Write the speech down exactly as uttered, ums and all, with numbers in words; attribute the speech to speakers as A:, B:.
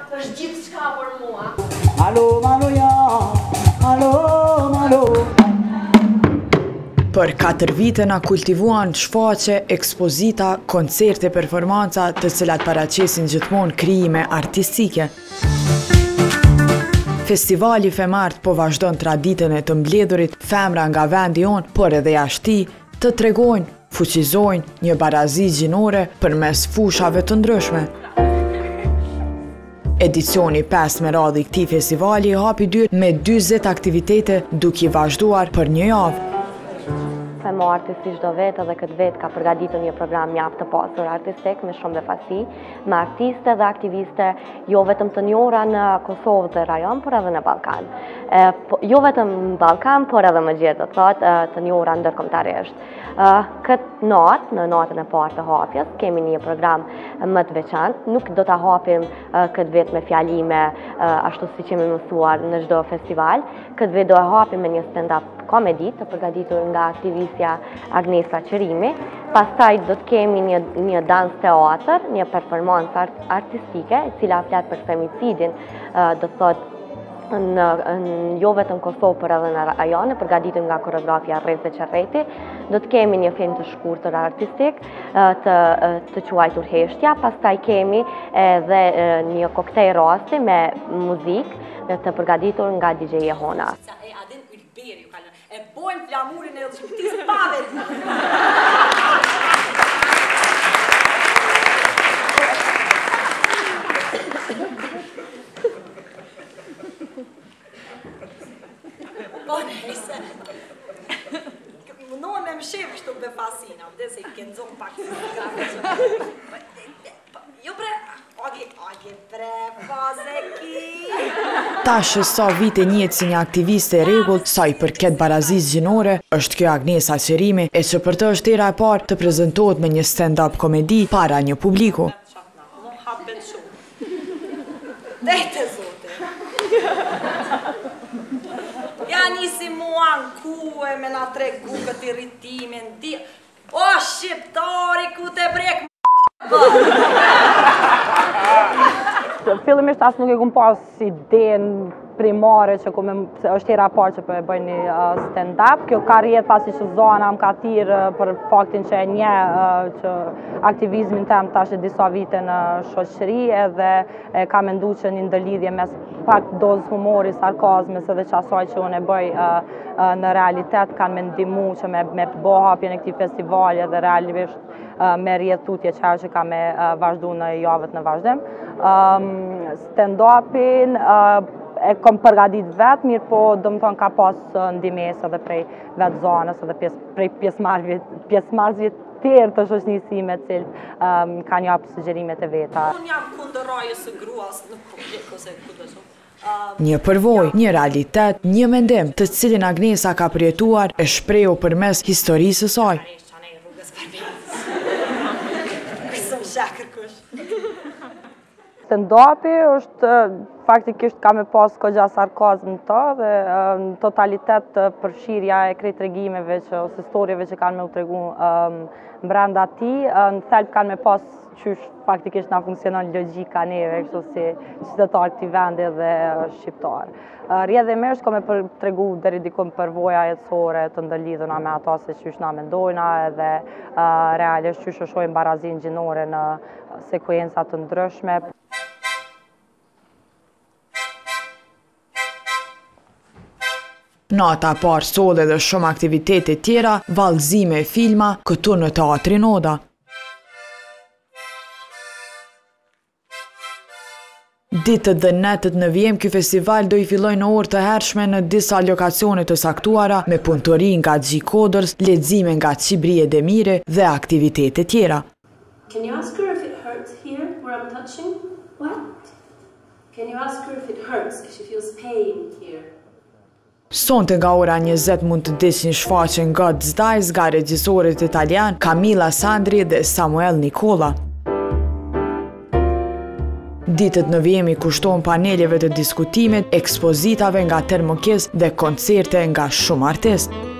A: është gjithë qka për mua.
B: Alo, malo, ja, alo, malo.
C: Për katër vite na kultivuan shfaqe, ekspozita, koncerte, performanca të cilat paraqesin gjithmonë krijime artistike. Festivali Femart po vazhdon traditën e të mbledhurit femra nga vendi on, por edhe jashtë tij, të tregojnë, fuqizojnë një barazi gjinore përmes fushave të ndryshme. Edicioni pesë me radhë i këtij festivali hapi dyert me dyzet aktivitete duke i vazhduar për një javë.
D: Femarti si çdo vetë edhe këtë vetë ka përgatitur një program mjaft të pasur artistik me shumë befasi, me artiste dhe aktiviste jo vetëm të njohura në Kosovë dhe rajon, por edhe në Ballkan. E, po, jo vetëm në Ballkan, por edhe më gjerë të thotë të njohura ndërkombëtarisht. Këtë natë, në natën e parë të hapjes, kemi një program më të veçantë. Nuk do ta hapim këtë vetë me fjalime ashtu siç jemi mësuar në çdo festival. Këtë vetë do e hapim me një stand-up komedi të përgatitur nga aktivistja Agnesa Qërimi. Pastaj do të kemi një, një dans teatër, një performancë art artistike, e cila flet për femicidin, do të thotë në, në jo vetëm Kosovë, por edhe në rajone, përgatitur nga koreografia Rreze Qerreti. Do të kemi një film të shkurtër artistik të, të quajtur Heshtja. Pastaj kemi edhe një koktejl rasti me muzikë të përgatitur nga D J Jehona.
A: E bojnë flamurin e lëshqiptis pave. Po nëjse. Mundohen me më shef kështu befasina, dhe se i këndzon pak si jo bre, oge, oge bre, fazeki.
C: Tash sa vite njihet si një aktiviste e rregullt sa i përket barazisë gjinore, është kjo Agnesa Qërimi, e që për të është era e parë të prezantohet me një stand-up komedi para një publiku.
A: Mo hapen shumë. Dejte zote. Ja nisi mua në kuë me na tregu këtë irritimin. O shqiptari ku te brek
E: Fillimisht as nuk e kum pas idenë primare që ku me, është hera parë që po e bëj një uh, stand-up. Kjo ka rrjedh pasi që zona më ka thirrë uh, për faktin që e njeh uh, që aktivizmin tem tash e disa vite në shoqëri, edhe e ka menduar që një ndërlidhje mes pak dozë humori, sarkazmes edhe çasaj që unë e bëj uh, uh, në realitet kanë me ndihmu që me, me bë hapjen e këtij festivali edhe realisht uh, me rrjedh tutje çfarë që ka me uh, vazhdu në javët në vazhdim. Um, stand-upin uh, e kom përgatit vetë, mirë po do më thonë ka pas ndihmesë edhe prej vetë zonës edhe pjes, prej pjesëmarrësve tjerë të shoqënisime të cilët um, kanë japë sugjerimet e veta.
A: Unë jam kundër rajës së gruas, nuk po vjen ose ku do të thonë.
C: Një përvojë, një realitet, një mendim, të cilin Agnesa ka përjetuar e shprehu përmes historisë së saj.
E: Stand-upi është faktikisht ka me pas kogja sarkazm të dhe në totalitet përfshirja e krejt tregimeve që, ose historieve që kanë me u tregu um, brenda ti, në thelb kanë me pas qysh faktikisht na funksionon logjika neve, kështu si qytetar këtij vendi dhe shqiptar. Rrjedhimisht ka me tregu deri diku përvoja jetësore të ndërlidhura me ata se qysh na mendojna edhe uh, realisht qysh e shohim barazinë gjinore në sekuenca të ndryshme.
C: Nata parë solle dhe shumë aktivitete tjera, vallëzime e filma, këtu në Teatrin Oda. Ditët dhe netët në vijim, ky festival do i fillojë në orë të hershme në disa lokacione të saktuara, me punëtori nga G-Coders, lexime nga Çibrie Demiri dhe aktivitete tjera.
F: Can you ask her if it hurts here where I'm touching? What? Can you ask her if it hurts, if she feels pain here?
C: Sonte nga ora njëzet mund të dish një shfaqje nga Zdajs nga regjisorët italian Camilla Sandri dhe Samuel Nicola. Ditët në vijim i kushtohen paneleve të diskutimit, ekspozitave nga Termokis dhe koncerte nga shumë artistë.